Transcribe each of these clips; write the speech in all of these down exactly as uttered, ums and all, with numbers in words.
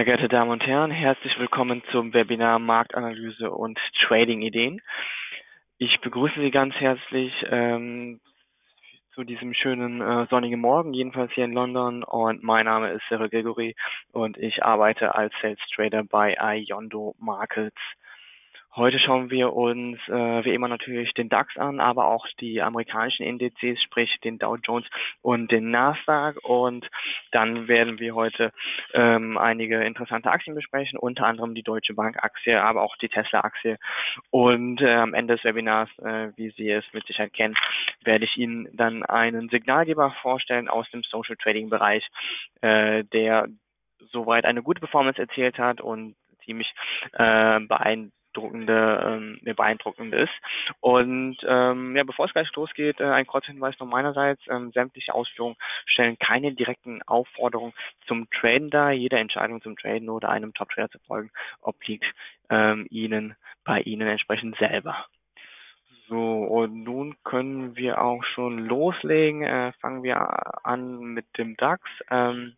Sehr geehrte Damen und Herren, herzlich willkommen zum Webinar Marktanalyse und Trading-Ideen. Ich begrüße Sie ganz herzlich ähm, zu diesem schönen äh, sonnigen Morgen, jedenfalls hier in London. Und mein Name ist Cyril Gregory und ich arbeite als Sales Trader bei Iondo Markets. Heute schauen wir uns äh, wie immer natürlich den DAX an, aber auch die amerikanischen Indizes, sprich den Dow Jones und den Nasdaq. Und dann werden wir heute ähm, einige interessante Aktien besprechen, unter anderem die Deutsche Bank Aktie, aber auch die Tesla Aktie. Und äh, am Ende des Webinars, äh, wie Sie es mit Sicherheit kennen, werde ich Ihnen dann einen Signalgeber vorstellen aus dem Social Trading Bereich, äh, der soweit eine gute Performance erzielt hat und ziemlich äh, beeindruckend beeindruckende, ähm, beeindruckend ist. Und ähm, ja, bevor es gleich losgeht, äh, ein kurzer Hinweis von meinerseits. Ähm, sämtliche Ausführungen stellen keine direkten Aufforderungen zum Traden dar. Jede Entscheidung zum Traden oder einem Top-Trader zu folgen obliegt ähm, Ihnen bei Ihnen entsprechend selber. So, und nun können wir auch schon loslegen. Äh, fangen wir an mit dem DAX. Ähm,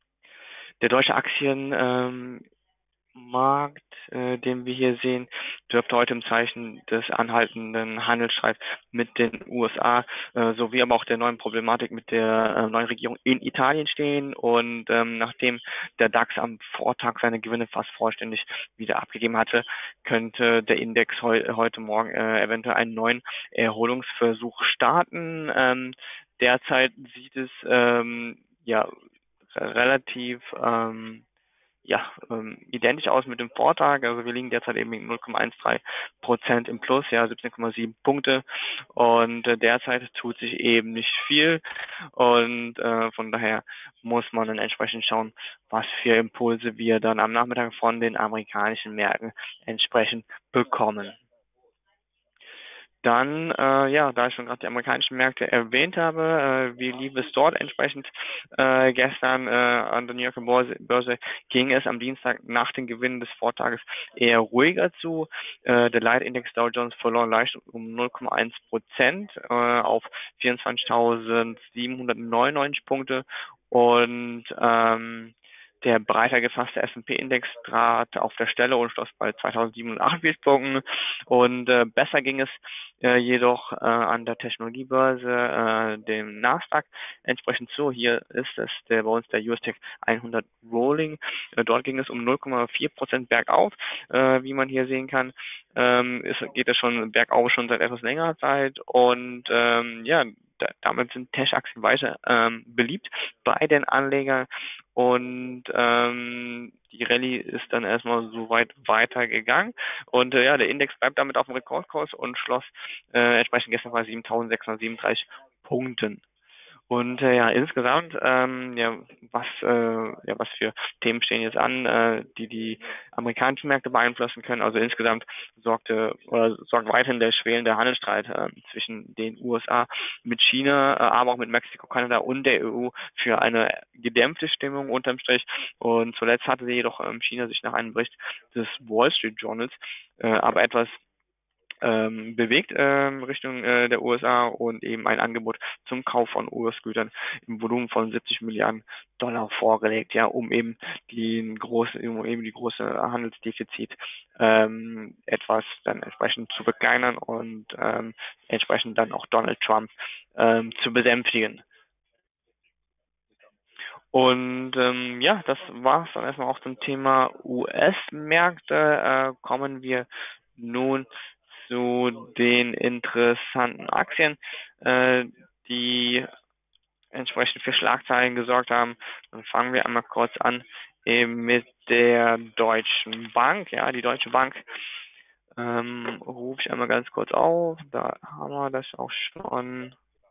der deutsche Aktien ähm, Markt, äh, den wir hier sehen, dürfte heute im Zeichen des anhaltenden Handelsstreits mit den U S A äh, sowie aber auch der neuen Problematik mit der äh, neuen Regierung in Italien stehen. Und ähm, nachdem der DAX am Vortag seine Gewinne fast vollständig wieder abgegeben hatte, könnte der Index heu heute Morgen äh, eventuell einen neuen Erholungsversuch starten. Ähm, derzeit sieht es ähm, ja relativ ähm, ja, ähm, identisch aus mit dem Vortag. Also wir liegen derzeit eben mit null Komma dreizehn Prozent im Plus, ja, siebzehn Komma sieben Punkte. Und äh, derzeit tut sich eben nicht viel. Und äh, von daher muss man dann entsprechend schauen, was für Impulse wir dann am Nachmittag von den amerikanischen Märkten entsprechend bekommen. Dann, äh, ja, da ich schon gerade die amerikanischen Märkte erwähnt habe, äh, wie lief es dort entsprechend äh, gestern äh, an der New Yorker Börse, Börse ging es am Dienstag nach den Gewinnen des Vortages eher ruhiger zu. Äh, der Leitindex Dow Jones verlor leicht um null Komma eins Prozent äh, auf vierundzwanzigtausendsiebenhundertneunundneunzig Punkte und ähm, der breiter gefasste S und P-Index trat auf der Stelle und schloss bei zweitausendsiebenhundertachtundachtzig Punkten. Und äh, besser ging es äh, jedoch äh, an der Technologiebörse, äh, dem Nasdaq, entsprechend so. Hier ist es der bei uns der U S Tech hundert Rolling. Äh, dort ging es um null Komma vier Prozent bergauf, äh, wie man hier sehen kann. Ähm, es geht es schon bergauf schon seit etwas längerer Zeit und ähm, ja, da, damit sind Tech-Aktien weiter ähm, beliebt bei den Anlegern und ähm, die Rallye ist dann erstmal so weit weitergegangen und äh, ja, der Index bleibt damit auf dem Rekordkurs und schloss äh, entsprechend gestern bei siebentausendsechshundertsiebenunddreißig Punkten. Und äh, ja, insgesamt, ähm, ja, was, äh, ja, was für Themen stehen jetzt an, äh, die die amerikanischen Märkte beeinflussen können. Also insgesamt sorgte oder sorgt weiterhin der schwelende Handelsstreit äh, zwischen den U S A mit China, äh, aber auch mit Mexiko, Kanada und der E U für eine gedämpfte Stimmung unterm Strich. Und zuletzt hatte sie jedoch ähm, China sich nach einem Bericht des Wall Street Journals äh, aber etwas ähm, bewegt ähm, Richtung äh, der U S A und eben ein Angebot zum Kauf von U S-Gütern im Volumen von siebzig Milliarden Dollar vorgelegt, ja, um eben die große, um eben die große Handelsdefizit ähm, etwas dann entsprechend zu verkleinern und ähm, entsprechend dann auch Donald Trump ähm, zu besänftigen. Und ähm, ja, das war's dann erstmal auch zum Thema U S-Märkte. Äh, kommen wir nun zu den interessanten Aktien, äh, die entsprechend für Schlagzeilen gesorgt haben. Dann fangen wir einmal kurz an eben mit der Deutschen Bank. Ja, die Deutsche Bank ähm, rufe ich einmal ganz kurz auf. Da haben wir das auch schon.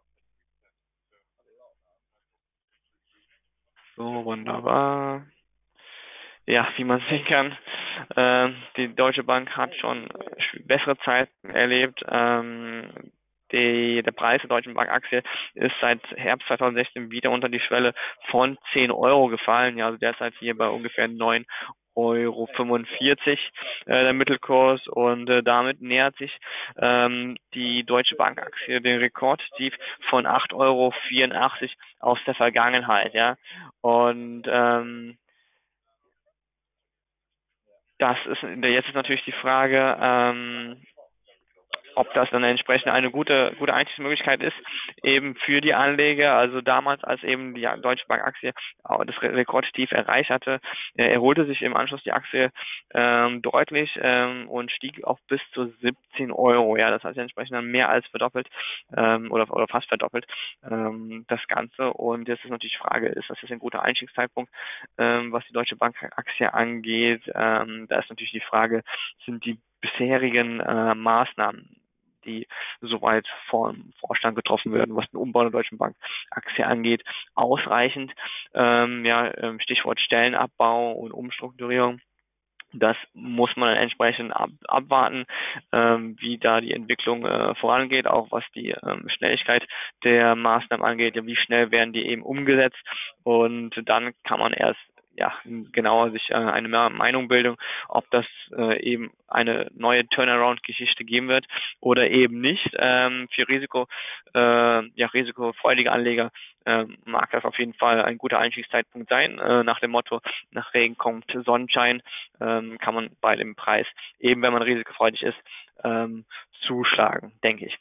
So, wunderbar. Ja, wie man sehen kann, äh, die Deutsche Bank hat schon bessere Zeiten erlebt. Ähm, die, der Preis der Deutschen Bank Aktie ist seit Herbst zweitausendsechzehn wieder unter die Schwelle von zehn Euro gefallen. Ja, also derzeit hier bei ungefähr neun Euro fünfundvierzig äh, der Mittelkurs und äh, damit nähert sich ähm, die Deutsche Bank Aktie den Rekordtief von acht Euro vierundachtzig aus der Vergangenheit. Ja, und ähm, Das ist, jetzt ist natürlich die Frage, ähm, ob das dann entsprechend eine gute, gute Einstiegsmöglichkeit ist, eben für die Anleger. Also damals, als eben die Deutsche Bank Aktie auch das Rekordtief erreicht hatte, äh, erholte sich im Anschluss die Aktie ähm, deutlich ähm, und stieg auf bis zu siebzehn Euro. Ja, das heißt entsprechend dann mehr als verdoppelt ähm, oder, oder fast verdoppelt ähm, das Ganze. Und jetzt ist natürlich die Frage, ist das jetzt ein guter Einstiegszeitpunkt, ähm, was die Deutsche Bank Aktie angeht? Ähm, da ist natürlich die Frage, sind die bisherigen äh, Maßnahmen, die soweit vom Vorstand getroffen werden, was den Umbau der Deutschen Bank Aktie angeht, ausreichend. Ähm, ja, ähm, Stichwort Stellenabbau und Umstrukturierung. Das muss man dann entsprechend ab, abwarten, ähm, wie da die Entwicklung äh, vorangeht, auch was die ähm, Schnelligkeit der Maßnahmen angeht, ja, wie schnell werden die eben umgesetzt, und dann kann man erst ja genauer sich äh, eine Meinung bilden, ob das äh, eben eine neue Turnaround-Geschichte geben wird oder eben nicht. Ähm, für Risiko, äh, ja, risikofreudige Anleger äh, mag das auf jeden Fall ein guter Einstiegszeitpunkt sein, äh, nach dem Motto, nach Regen kommt Sonnenschein, ähm, kann man bei dem Preis, eben wenn man risikofreudig ist, ähm, zuschlagen, denke ich.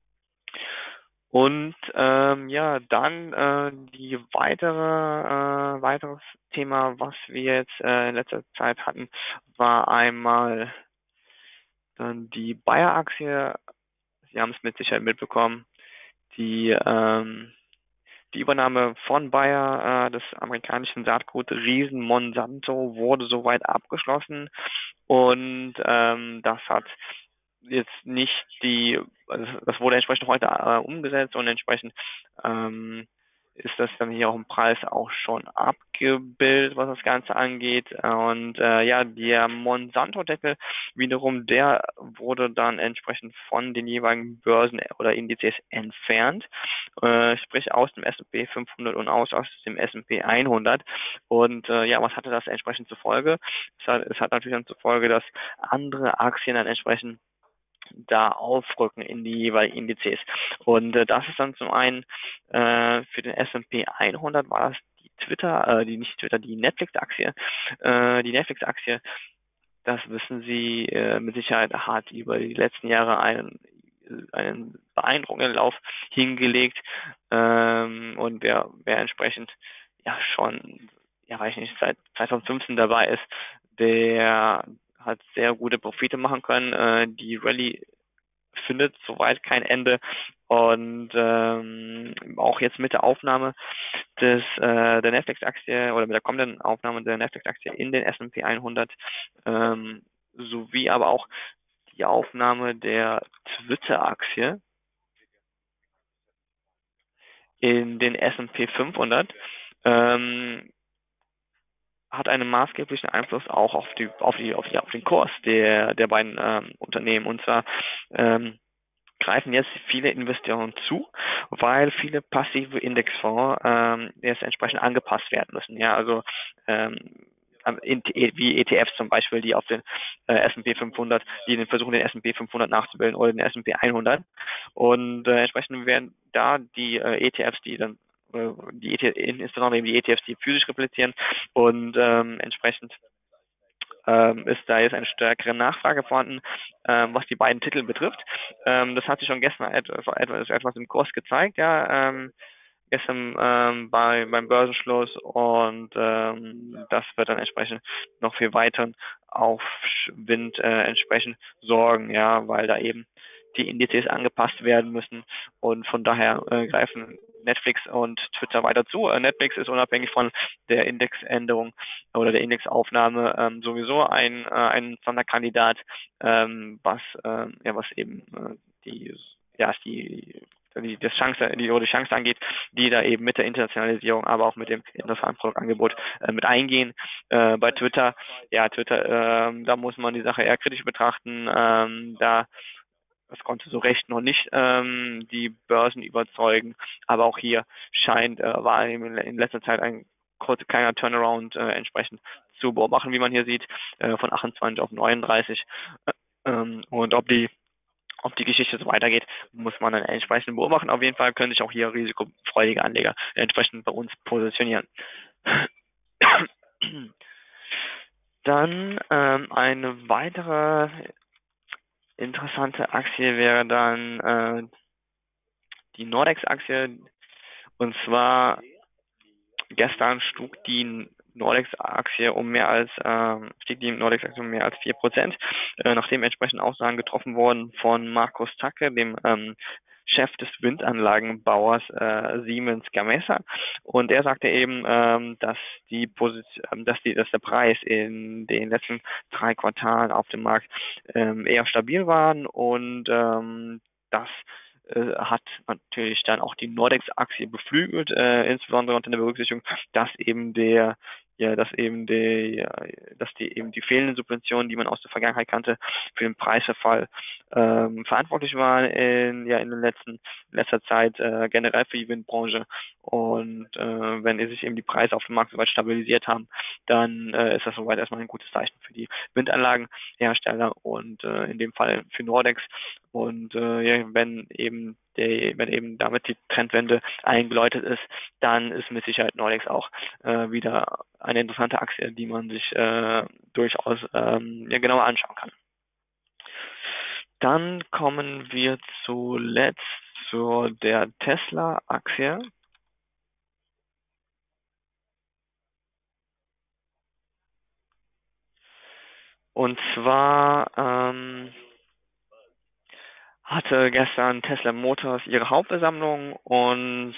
Und ähm, ja, dann äh, die weitere äh, weiteres Thema, was wir jetzt äh, in letzter Zeit hatten, war einmal dann die Bayer-Aktie. Sie haben es mit Sicherheit mitbekommen. Die ähm, die Übernahme von Bayer, äh, des amerikanischen Saatgut-Riesen Monsanto, wurde soweit abgeschlossen, und ähm, das hat jetzt nicht die, also das wurde entsprechend heute äh, umgesetzt, und entsprechend ähm, ist das dann hier auch im Preis auch schon abgebildet, was das Ganze angeht. Und äh, ja, der Monsanto-Deckel wiederum, der wurde dann entsprechend von den jeweiligen Börsen oder Indizes entfernt, äh, sprich aus dem S und P fünfhundert und aus, aus dem S und P hundert. Und äh, ja, was hatte das entsprechend zur Folge? Es hat, es hat natürlich dann zur Folge, dass andere Aktien dann entsprechend da aufrücken in die jeweiligen Indizes. Und äh, das ist dann zum einen äh, für den S und P hundert war das die Twitter, äh, die nicht Twitter, die Netflix-Aktie. Äh, die Netflix-Aktie, das wissen Sie äh, mit Sicherheit, hat über die letzten Jahre einen einen beeindruckenden Lauf hingelegt, ähm, und wer, wer entsprechend ja schon, ja weiß ich nicht, seit zwanzig fünfzehn dabei ist, der hat sehr gute Profite machen können. Äh, die Rallye findet soweit kein Ende, und ähm, auch jetzt mit der Aufnahme des äh, der Netflix-Aktie oder mit der kommenden Aufnahme der Netflix-Aktie in den S und P hundert, ähm, sowie aber auch die Aufnahme der Twitter-Aktie in den S und P fünfhundert, ähm, hat einen maßgeblichen Einfluss auch auf die auf die auf die auf den Kurs der der beiden ähm, Unternehmen. Und zwar ähm, greifen jetzt viele Investoren zu, weil viele passive Indexfonds ähm, jetzt entsprechend angepasst werden müssen. Ja, also ähm, wie E T Fs zum Beispiel, die auf den äh, S und P fünfhundert, die den versuchen, den S und P fünfhundert nachzubilden oder den S und P hundert. Und äh, entsprechend werden da die äh, E T Fs, die dann äh, die E T F, insbesondere eben die E T Fs, die physisch replizieren, und ähm, entsprechend ähm, ist da jetzt eine stärkere Nachfrage vorhanden, ähm, was die beiden Titel betrifft. Ähm, das hat sich schon gestern etwas, etwas, etwas im Kurs gezeigt, ja, ähm, gestern ähm, bei, beim Börsenschluss, und ähm, das wird dann entsprechend noch für weiteren Aufwind äh, entsprechend sorgen, ja, weil da eben die Indizes angepasst werden müssen, und von daher äh, greifen Netflix und Twitter weiter zu. Äh, Netflix ist unabhängig von der Indexänderung oder der Indexaufnahme ähm, sowieso ein äh, ein Sonderkandidat, ähm, was ähm, ja was eben äh, die ja die die das Chance die oder die Chance angeht, die da eben mit der Internationalisierung, aber auch mit dem interessanten Produktangebot äh, mit eingehen. Äh, bei Twitter, ja Twitter, äh, da muss man die Sache eher kritisch betrachten. Ähm, da das konnte so recht noch nicht ähm, die Börsen überzeugen, aber auch hier scheint äh, war in, in letzter Zeit ein kurzer kleiner Turnaround äh, entsprechend zu beobachten, wie man hier sieht, äh, von achtundzwanzig auf neununddreißig. Äh, ähm, und ob die ob die Geschichte so weitergeht, muss man dann entsprechend beobachten. Auf jeden Fall können sich auch hier risikofreudige Anleger entsprechend bei uns positionieren. Dann ähm, eine weitere interessante Aktie wäre dann äh, die Nordex-Aktie. Und zwar gestern schlug die Nordex-Aktie um mehr als ähm, stieg die Nordex-Aktie um mehr als vier Prozent, äh, nachdem entsprechend Aussagen getroffen wurden von Markus Tacke, dem ähm, Chef des Windanlagenbauers äh, Siemens Gamesa, und er sagte eben, ähm, dass die Position, dass die, dass der Preis in den letzten drei Quartalen auf dem Markt ähm, eher stabil waren und ähm, das äh, hat natürlich dann auch die Nordex-Aktie beflügelt, äh, insbesondere unter der Berücksichtigung, dass eben der ja, dass eben die, ja, dass die eben die fehlenden Subventionen, die man aus der Vergangenheit kannte, für den Preisverfall ähm, verantwortlich waren in ja in den letzten letzter Zeit äh, generell für die Windbranche. Und äh, wenn sich eben die Preise auf dem Markt soweit stabilisiert haben, dann äh, ist das soweit erstmal ein gutes Zeichen für die Windanlagenhersteller und äh, in dem Fall für Nordex. Und äh, ja, wenn eben der, wenn eben damit die Trendwende eingeläutet ist, dann ist mit Sicherheit Nordex auch äh, wieder eine interessante Aktie, die man sich äh, durchaus ähm, ja, genauer anschauen kann. Dann kommen wir zuletzt zu der Tesla-Aktie. Und zwar ähm, hatte gestern Tesla Motors ihre Hauptversammlung und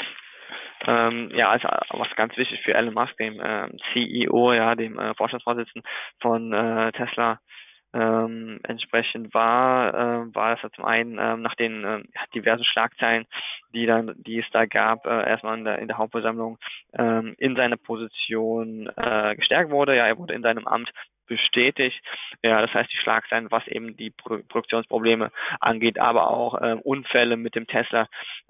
ähm, ja, also was ganz wichtig für Elon Musk, dem ähm, C E O, ja, dem äh, Vorstandsvorsitzenden von äh, Tesla, ähm, entsprechend war, äh, war das ja zum einen ähm, nach den äh, diversen Schlagzeilen, die dann, die es da gab, äh, erstmal in der, in der Hauptversammlung ähm, in seiner Position äh, gestärkt wurde. Ja, er wurde in seinem Amt bestätigt. Ja, das heißt die Schlagzeilen, was eben die Pro Produktionsprobleme angeht, aber auch äh, Unfälle mit dem Tesla,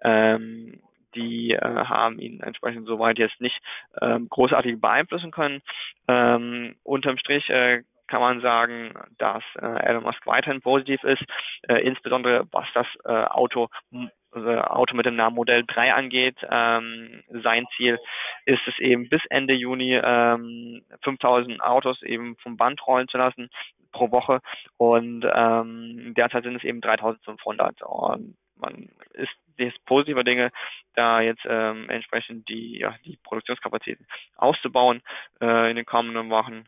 ähm, die äh, haben ihn entsprechend soweit jetzt nicht ähm, großartig beeinflussen können. Ähm, unterm Strich äh, kann man sagen, dass äh, Elon Musk weiterhin positiv ist, äh, insbesondere was das äh, Auto also Auto mit dem Namen Modell drei angeht. Ähm, sein Ziel ist es eben bis Ende Juni ähm, fünftausend Autos eben vom Band rollen zu lassen pro Woche und ähm, derzeit sind es eben dreitausendfünfhundert und man ist jetzt positiver Dinge, da jetzt ähm, entsprechend die ja, die Produktionskapazitäten auszubauen äh, in den kommenden Wochen.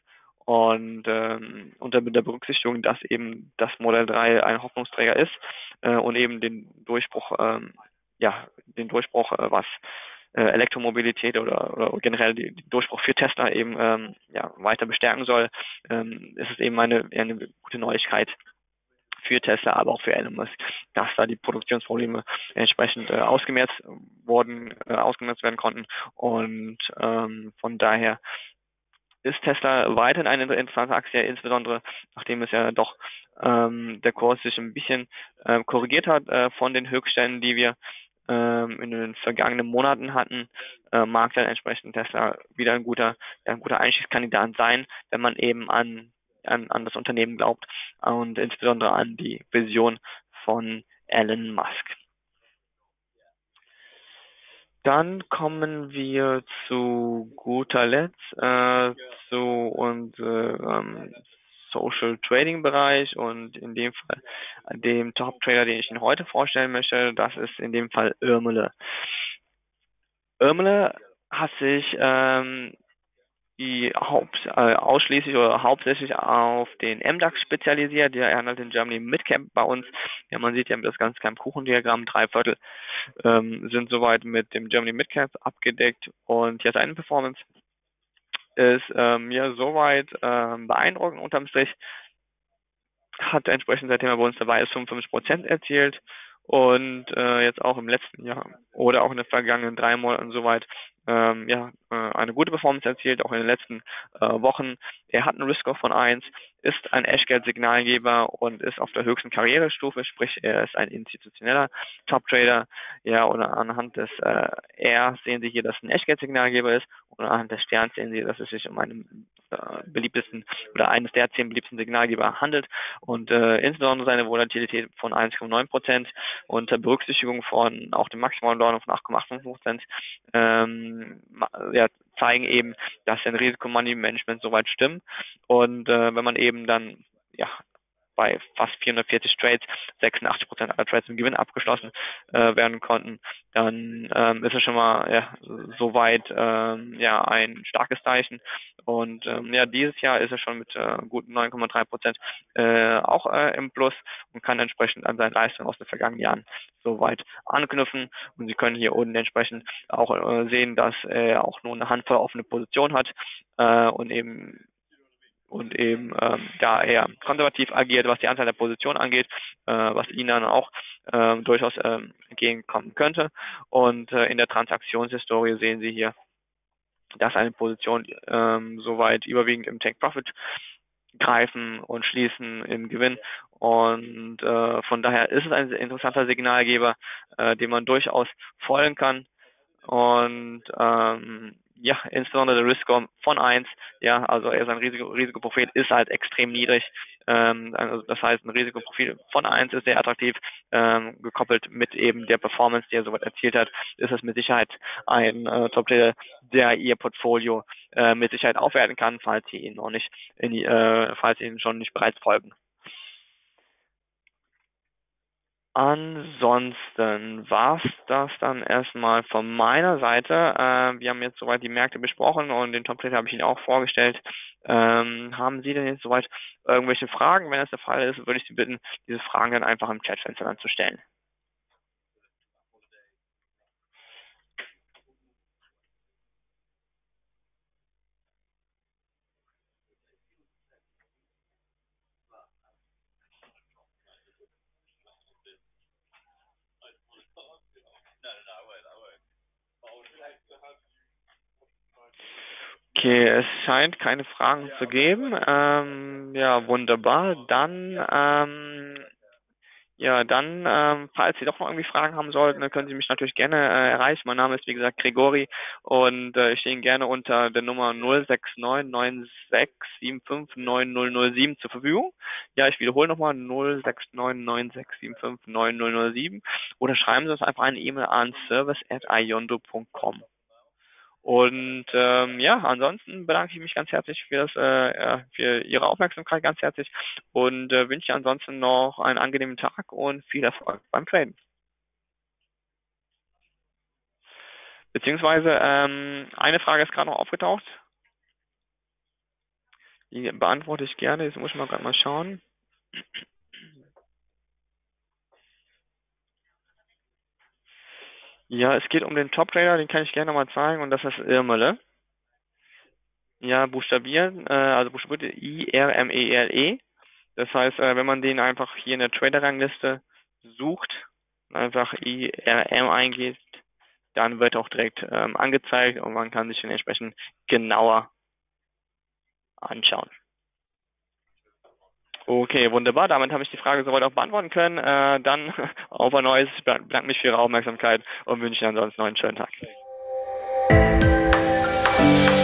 Und ähm, unter der Berücksichtigung, dass eben das Modell drei ein Hoffnungsträger ist äh, und eben den Durchbruch, ähm, ja, den Durchbruch, äh, was äh, Elektromobilität oder, oder generell die, den Durchbruch für Tesla eben ähm, ja, weiter bestärken soll, ähm, ist es eben eine, eine gute Neuigkeit für Tesla, aber auch für Elon Musk, dass da die Produktionsprobleme entsprechend äh, ausgemerzt wurden, äh, ausgemerzt werden konnten und ähm, von daher ist Tesla weiterhin eine interessante Aktie, insbesondere nachdem es ja doch ähm, der Kurs sich ein bisschen äh, korrigiert hat äh, von den Höchstständen, die wir ähm, in den vergangenen Monaten hatten, äh, mag dann entsprechend Tesla wieder ein guter, ja, ein guter Einstiegskandidat sein, wenn man eben an, an, an das Unternehmen glaubt und insbesondere an die Vision von Elon Musk. Dann kommen wir zu guter Letzt äh, zu unserem Social Trading Bereich und in dem Fall dem Top Trader, den ich Ihnen heute vorstellen möchte, das ist in dem Fall Irmele. Irmele hat sich ähm, die Haupt, äh, ausschließlich oder hauptsächlich auf den M DAX spezialisiert. Der handelt in Germany Midcap bei uns. Ja, man sieht ja das ganze kleine Kuchendiagramm, drei Viertel ähm, sind soweit mit dem Germany Midcap abgedeckt und ja, seine Performance ist ähm, ja soweit ähm, beeindruckend unterm Strich, hat entsprechend seitdem er bei uns dabei ist fünfundfünfzig Prozent erzielt und äh, jetzt auch im letzten Jahr oder auch in den vergangenen drei Monaten soweit ähm, ja äh, eine gute Performance erzielt, auch in den letzten äh, Wochen. Er hat einen Risk-Score von eins, ist ein Echtgeld-Signalgeber und ist auf der höchsten Karrierestufe, sprich er ist ein institutioneller Top-Trader. Ja, und anhand des äh, R sehen Sie hier, dass ein Echtgeld-Signalgeber ist und anhand des Sterns sehen Sie, dass es sich um einen äh, beliebtesten oder eines der zehn beliebtesten Signalgeber handelt und äh, insbesondere seine Volatilität von eins Komma neun Prozent unter Berücksichtigung von auch dem maximalen Ordnung von acht Komma fünfundachtzig Prozent ähm, ja, zeigen eben, dass ein Risikomoney-Management soweit stimmt. Und äh, wenn man eben dann ja bei fast vierhundertvierzig Trades sechsundachtzig Prozent aller Trades im Gewinn abgeschlossen äh, werden konnten, dann ähm, ist es schon mal ja, soweit ähm, ja ein starkes Zeichen. Und ähm, ja, dieses Jahr ist er schon mit äh, guten neun Komma drei Prozent äh, auch äh, im Plus und kann entsprechend an seinen Leistungen aus den vergangenen Jahren soweit anknüpfen. Und Sie können hier unten entsprechend auch äh, sehen, dass er auch nur eine Handvoll offene Position hat äh, und eben und eben ähm, da eher konservativ agiert, was die Anzahl der Positionen angeht, äh, was ihnen dann auch äh, durchaus ähm, entgegenkommen könnte. Und äh, in der Transaktionshistorie sehen Sie hier, dass eine Position ähm, soweit überwiegend im Take Profit greifen und schließen im Gewinn. Und äh, von daher ist es ein interessanter Signalgeber, äh, dem man durchaus folgen kann. Und ähm, ja, insbesondere der Risk-Score von eins, ja, also er sein Risiko, Risikoprofil ist halt extrem niedrig. Ähm, also das heißt, ein Risikoprofil von eins ist sehr attraktiv, ähm, gekoppelt mit eben der Performance, die er soweit erzielt hat, ist es mit Sicherheit ein äh, Top-Player, der ihr Portfolio äh, mit Sicherheit aufwerten kann, falls sie ihn noch nicht, in die, äh, falls sie ihn schon nicht bereits folgen. Ansonsten war's das dann erstmal von meiner Seite. Äh, wir haben jetzt soweit die Märkte besprochen und den Top-Trader habe ich Ihnen auch vorgestellt. Ähm, haben Sie denn jetzt soweit irgendwelche Fragen? Wenn das der Fall ist, würde ich Sie bitten, diese Fragen dann einfach im Chatfenster dann zu stellen. Okay, es scheint keine Fragen zu geben. Ähm, ja, wunderbar. Dann, ähm, ja, dann, ähm, falls Sie doch noch irgendwie Fragen haben sollten, dann können Sie mich natürlich gerne äh, erreichen. Mein Name ist, wie gesagt, Gregori und äh, ich stehe Ihnen gerne unter der Nummer null sechs neun neun sechs sieben fünf neun null null sieben zur Verfügung. Ja, ich wiederhole nochmal null sechs neun neun sechs sieben fünf neun null null sieben oder schreiben Sie uns einfach eine E-Mail an service at iondo punkt com. Und ähm, ja, ansonsten bedanke ich mich ganz herzlich für das, äh, ja, für Ihre Aufmerksamkeit ganz herzlich und äh, wünsche ansonsten noch einen angenehmen Tag und viel Erfolg beim Traden. Beziehungsweise ähm, eine Frage ist gerade noch aufgetaucht, die beantworte ich gerne. Jetzt muss ich mal gerade mal schauen. Ja, es geht um den Top-Trader, den kann ich gerne mal zeigen und das ist Irmele. Ja, buchstabieren, äh, also buchstabiert I R M E L E. Das heißt, äh, wenn man den einfach hier in der Trader-Rangliste sucht, einfach I R M eingeht, dann wird auch direkt ähm, angezeigt und man kann sich den entsprechend genauer anschauen. Okay, wunderbar. Damit habe ich die Frage soweit auch beantworten können. Äh, dann auf ein neues. Ich bedanke mich für Ihre Aufmerksamkeit und wünsche Ihnen ansonsten noch einen schönen Tag.